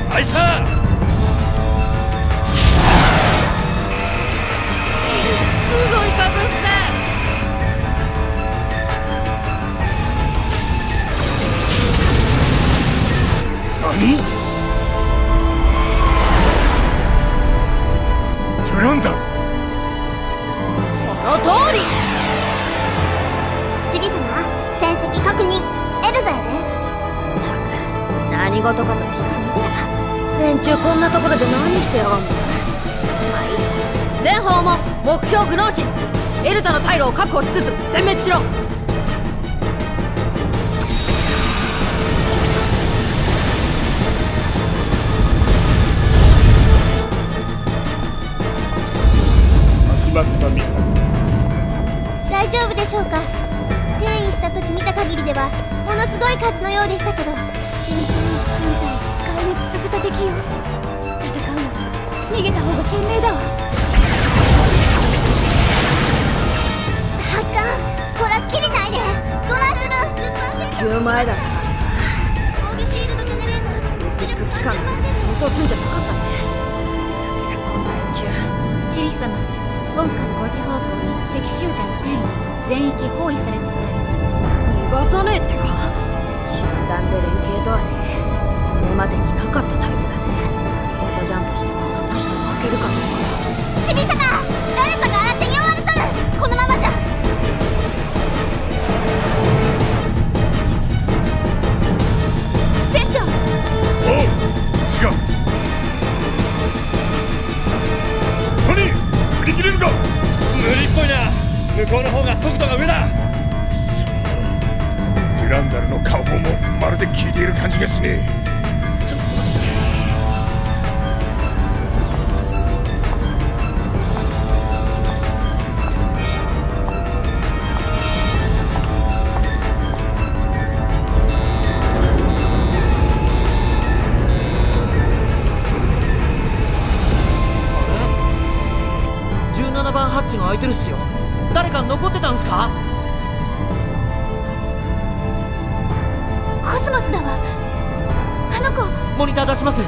アイサー。 すごい数っす。 何？トゥランダル。 その通り。 チビ様、戦績確認。エルザやで。 何事かと来たね。連中こんなところで何してやがんの。まあいい。全訪問目標グノーシス。エルザの退路を確保しつつ殲滅しろ。 始まったみたい。 大丈夫でしょうか。転移した時見た限りではものすごい数のようでしたけど、天空の地軍隊壊滅させた敵よ。戦うより逃げた方が賢明だわ。あかん、こらきりないで。どないする。 10前だったからな。 シールドジェネレータービッグ機関なんて戦闘すんじゃなかったぜ。こんな連中。 チリ様、本艦5時方向に敵集団転移全域包囲されつつあります。 逃がさねえってか。集団で連携とはね、これまでになかったタイプだぜ。ゲートジャンプしても果たして負けるかどうか。 チビ様、ラルサが新手に追われとる。このままじゃ。船長。 おう、違う。トニー、振り切れるか。 無理っぽいな。向こうの方が速度が上だ。 くそ、デュランダルの下方もまるで効いている感じがしねえ。どうすりゃいい。 17番ハッチが開いてるっすよ。誰か残ってたんすか？ コスモスだわ。あの子。 モニター出します。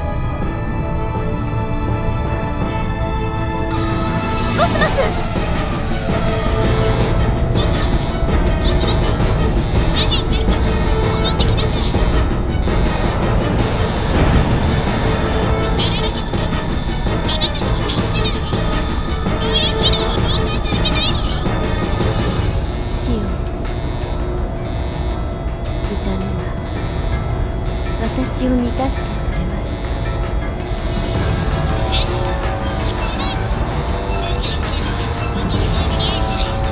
コスモス。何やってるの。戻ってきなさい。あれだけの数、あなたには倒せないわ。そういう機能は搭載されてないのよ。シオン、痛みは私を満たしてくれますか。え？聞こえないわ。全然違う。面白いないっすよ。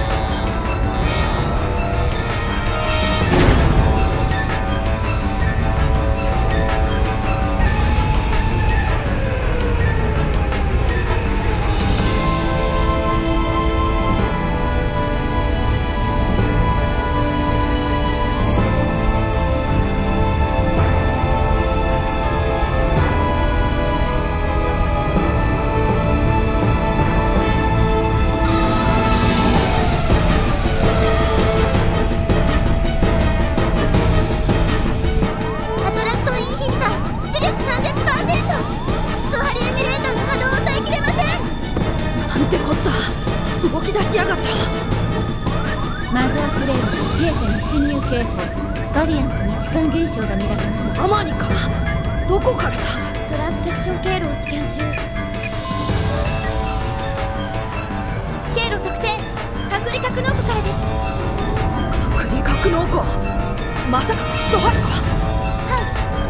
マザーフレームピエテに侵入警報。バリアントに置換現象が見られます。 アマニか。どこからだ。 トランスセクション経路をスキャン中。経路特定。隔離格納庫からです。 隔離格納庫。まさかゾハルか。 はい、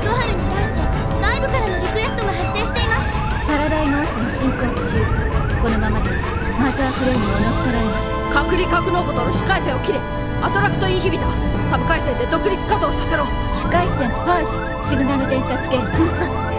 ゾハルに対して外部からのリクエストが発生しています。パラダイム汚染進行中。このままではマザーフレームを乗っ取られます。 隔離格納庫との主回線を切れ。アトラクトインヒビターサブ回線で独立稼働させろ。 主回線パージ。シグナル伝達圏封鎖。